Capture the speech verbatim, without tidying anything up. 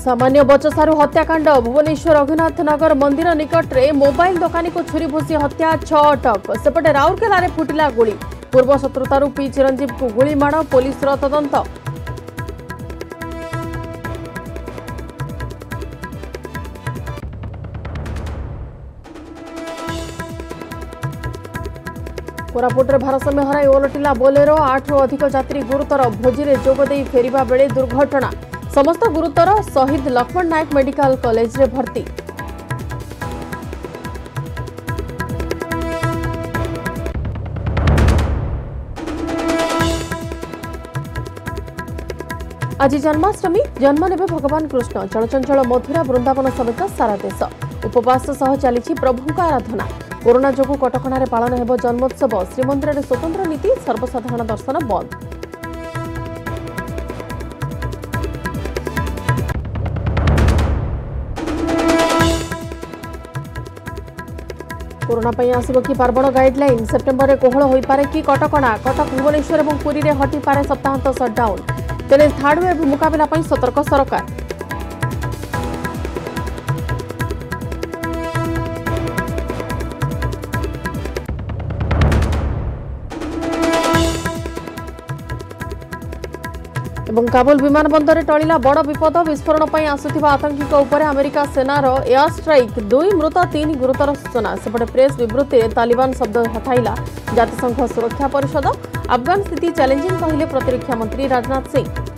सामान्य बचसारू हत्याकांड भुवनेश्वर रघुनाथ नगर मंदिर निकट में मोबाइल दुकानी को छुरी भूसी हत्या छह अटक सेपटे राउरकेला फुटिला गुली पूर्व शत्रुतारू पी चिरंजीव को गुली माड़ पुलिस तदंत। कोरापुटर भारसाम्य हराई ओलटिला बोलेरो आठ रु अधिक यात्री गुरुतर भोजी में जोगदे फेरिबा बेले दुर्घटना समस्त गुरुतर शहीद लक्ष्मण नायक मेडिकल कॉलेज रे भर्ती। आज जन्माष्टमी जन्म नेबे भगवान कृष्ण चलचंचल मथुरा वृंदावन समेत सारा देश उपवास सह चली प्रभुंका आराधना। कोरोना जोगु कटकण पालन हेब जन्मोत्सव श्रीमंदिर में स्वतंत्र नीति सर्वसाधारण दर्शन बंद। कोरोना पई आसिबो कि पार्वण गाइडलाइन सेप्टेम्बर में कोहल होई पारे कि कटकणा कटक भुवनेश्वर और पुरी में हटी पारे सप्ताहांत सटडाउन तेरे थार्ड वेव मुकाबला पई सतर्क सरकार। एवं काबुल विमान बंदर में टळिला बड़ विपद विस्फोरण पर आसुथिबा आतंकी उपर अमेरिका सेनार एयर स्ट्राइक दुई मृत तीन गुरुतर सूचना सेपटे प्रेस विवृत्ति में तालिबान शब्द हटाइला जातिसंघ सुरक्षा परिषद। अफगान स्थिति चैलेंजिंग कहले प्रतिरक्षा मंत्री राजनाथ सिंह।